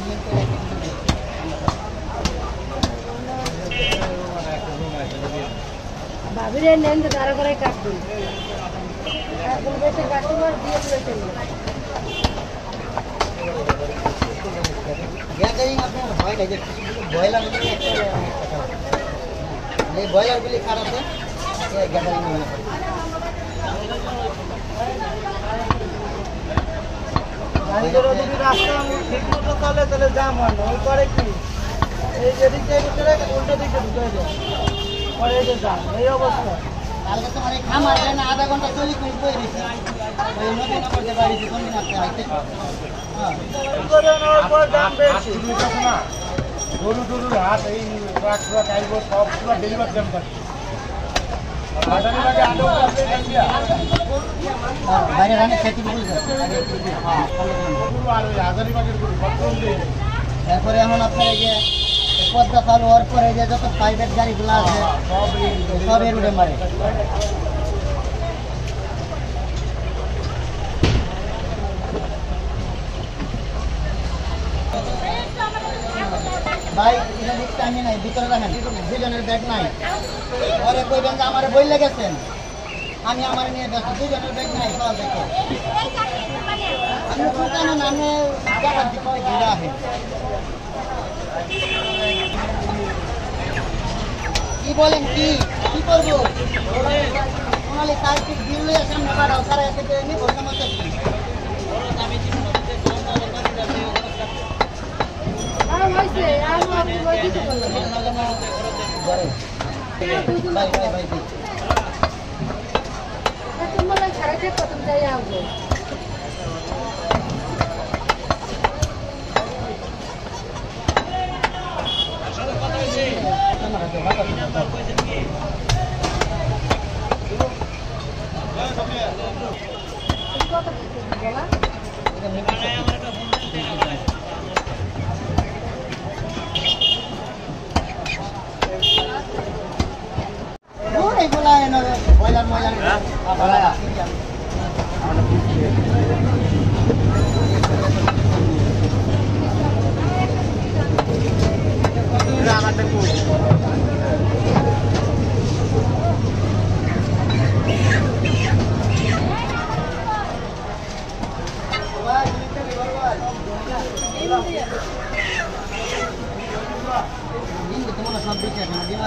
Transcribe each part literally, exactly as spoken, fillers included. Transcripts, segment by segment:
ভাবিরে নেন তো তারা করে কাটবেন এখন বেশি কাস্টমার দিয়ে দিয়েছেন গ্যাদারিং আপনার হয় না যে বয়লার গুলি একটা এই বয়লার গুলি খারাপ আছে গ্যাদারিং হয় না গাড়িগুলো যদি রাস্তা ঠিক মতো চলে তাহলে জাম হয় না ওই করে কি এই যেদিকে ভিতরে উল্টো দিকে ঢুকে যায় পরে যে জাম এই অবস্থা কালকে তো মানে খামার না আধা ঘন্টা চল্লিশ মিনিট বয়ে দিয়েছে ওই নদী নম্বর বাড়ি কোন দিন আসতে হাইতে হ্যাঁ দাম বেশি না গরু গরু হাট এই ট্রাক ট্রাক আইবো সব পুরো ডেলিভার জ্যাম থাকে আদানি লাগে আলো আছে গাইয়া বাইরে রানে খেতে বলছে হ্যাঁ পুরো আর ওই আদানি বাগের গরু কত দিয়ে তারপরে এখন আপনার এই যে পদ্মা চালু হওয়ার পরে যে যত প্রাইভেট গাড়িগুলো আছে সব সব এর উঠে মারে ভাই এটা দিকটা আমি নাই ভিতরে রাখেন দুজনের ব্যাগ নাই পরে কইবেন যে আমার বই লেগেছেন আমি আমার নিয়ে ব্যস্ত দুজনের ব্যাগ নাই সব দেখো আমি দোকানে নামে টাকা দিতে ঘুরে আসেন কি বলেন কি কি করবো সোনালি সার্কিট বিল লইয়া সামনে বাড়াও সারা এসে নিয়ে বলতে মতো বয়লার ময়লার সব দিকে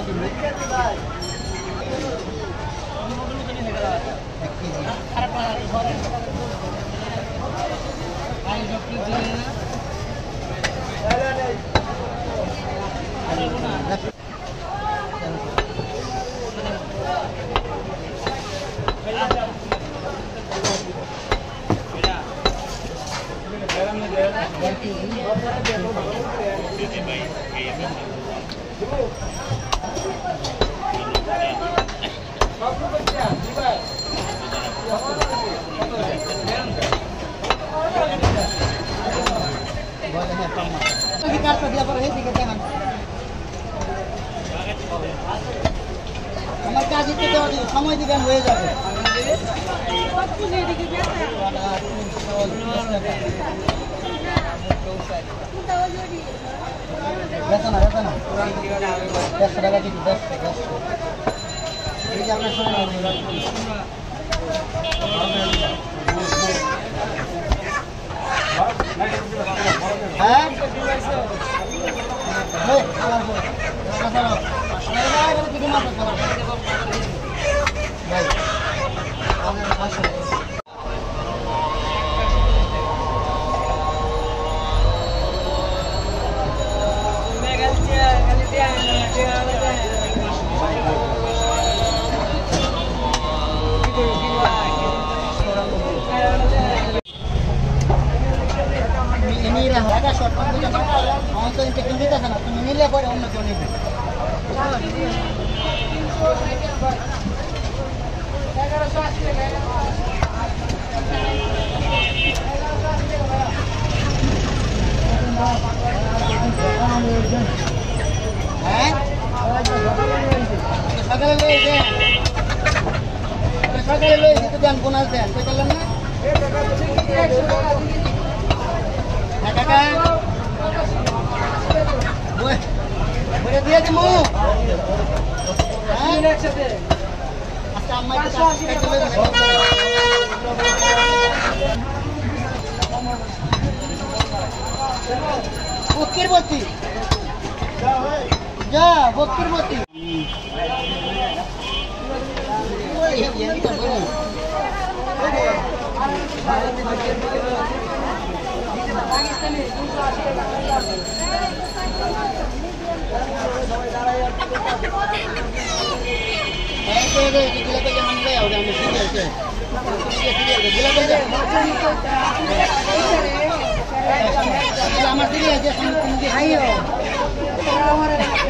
আমার কাজ দিতে সময় দিবেন হয়ে যাবে বেতনা বেতনা দেড়শো টাকা দিবি দেড়শো দেড়শো এই যে আপনার সময় হ্যাঁ তুমি নিলে পরে অন্য কেউ নেবে হ্যাঁ সকালে লইছে সকালে লইছে তো দেন বোনাস দেন কইতালেন না হ্যাঁ কাকা আম্মু হ্যাঁ একসাথে আচ্ছা আম্মা বক্কির বতি যা বক্কির বতি আমার দিদি আছে আইও আমার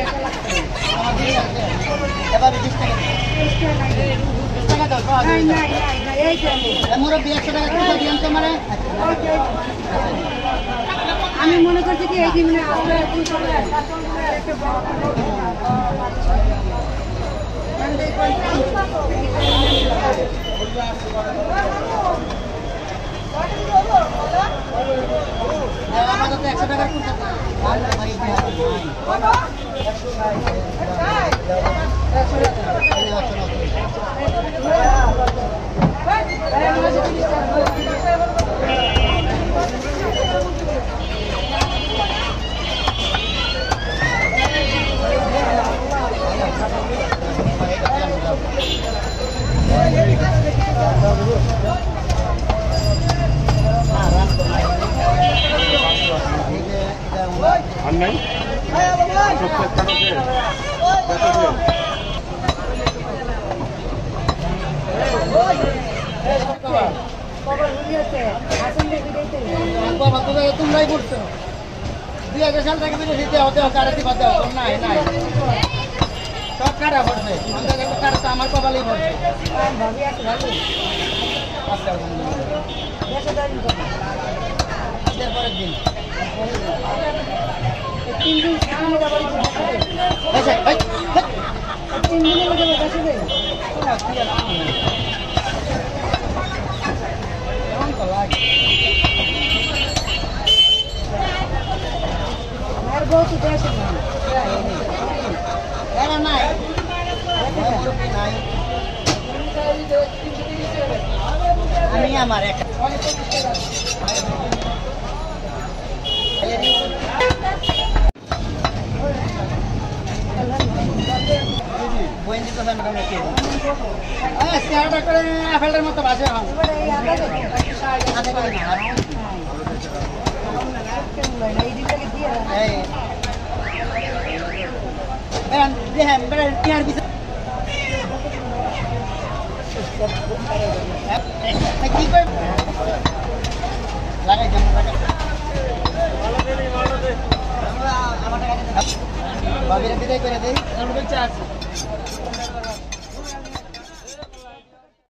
এবার বিশ টাকা বিশ টাকা দাও নাই নাই নাই এই যে আমার বিশ টাকা কিলো দিন তোমারে আমি মনে করছি কি এই যে মানে আমরা একটু চলে একটা বড় মানে কোন আমাদের তো একশো টাকার কুড়ি আর নাই তোমরাই করছো দুই হাজার সাল থেকে বিদেশি দেওয়া দেওয়া কারাতি বাদ দেওয়া নাই নাই সব কাটা পড়ছে কাটা তো আমার কপালেই পড়ছে পরের দিন তিন দিন তিন দিনের মধ্যে বসে দেয় আমার বউ তো দেশে নাই আমি আমার এক আপেলের মতো বাজে কি করে লাগাই ভাবিরা বিদায় করে দেই